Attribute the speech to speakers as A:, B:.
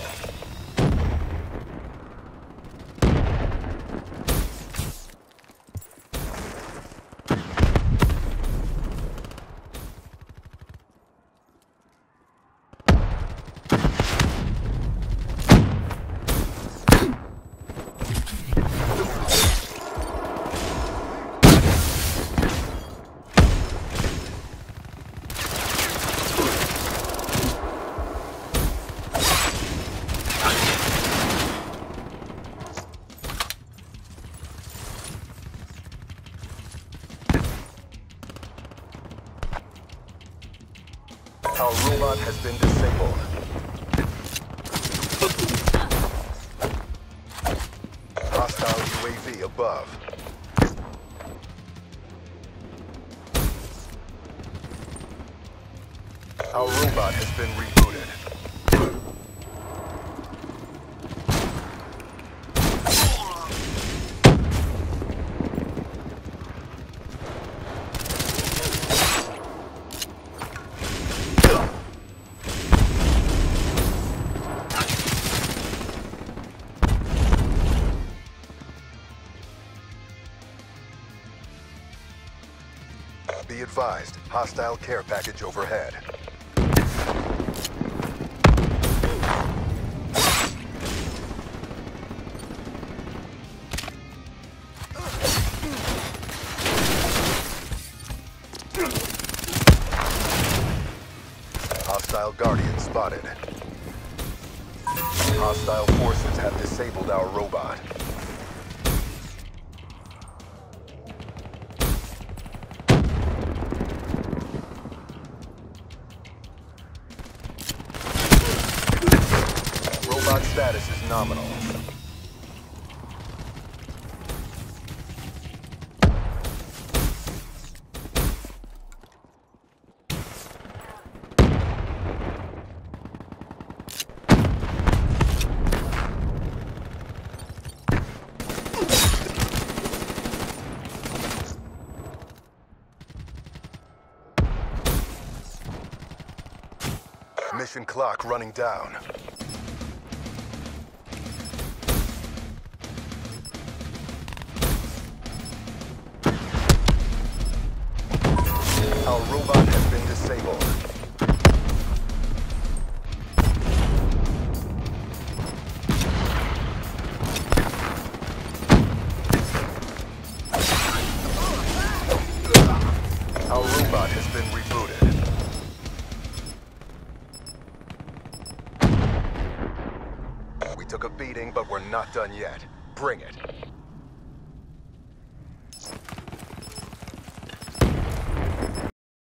A: Our robot has been disabled. Hostile UAV above. Our robot has been rebooted. Be advised, hostile care package overhead. Hostile Guardian spotted. Hostile forces have disabled our robot. Robot status is nominal. Mission clock running down. Our robot has been disabled. Our robot has been rebooted. We took a beating, but we're not done yet. Bring it.